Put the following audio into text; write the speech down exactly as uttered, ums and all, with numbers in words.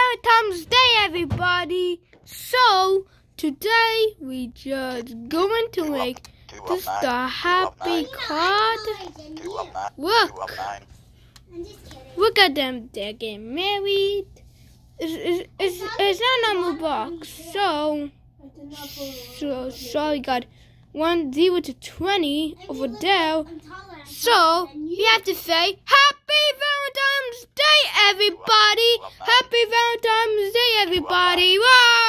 Valentine's Day, everybody. So today we just going to make just a happy card. Look, look at them. They're getting married. It's, it's, it's, it's not a normal box. So, so sorry, God. One zero to twenty over there. So we have to say Happy Valentine's Day, everybody! Happy Valentine's Day, everybody! Wow!